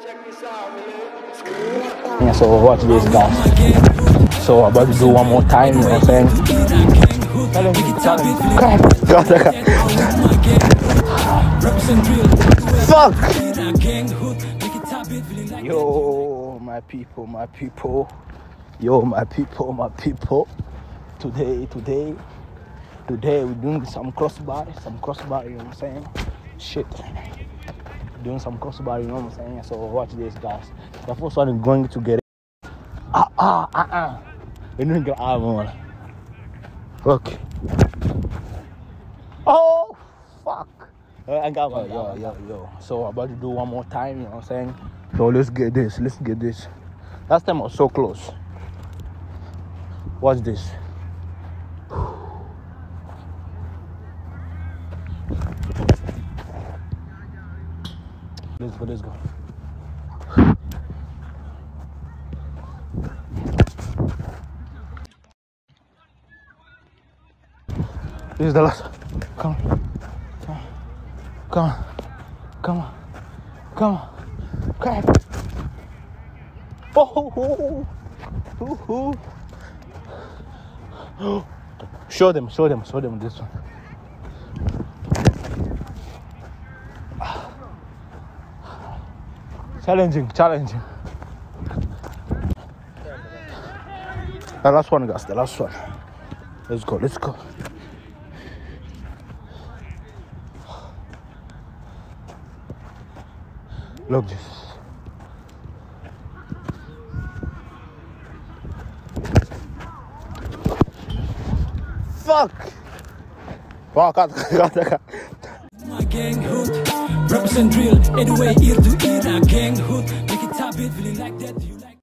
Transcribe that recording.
Yeah, so watch this, guys. So I'm about to do one more time, you know what I'm saying? Fuck! Yo, my people, my people. Yo, my people, my people. Today we're doing some crossbar, you know what I'm saying? Shit. Doing some crossbar, you know what I'm saying? So watch this, guys. The first one is going to get it. You didn't get one. Look. Oh, fuck. I got one. Yo. So I'm about to do one more time, you know what I'm saying? So let's get this. Last time I was so close. Watch this. Let's go. This is the last. Come on. Oh. Show them this one. Challenging. The last one, guys. Let's go. Look this. Fuck! My gang hood, represent real, anyway, ear to ear, gang hood, make it top it, feeling like that, you like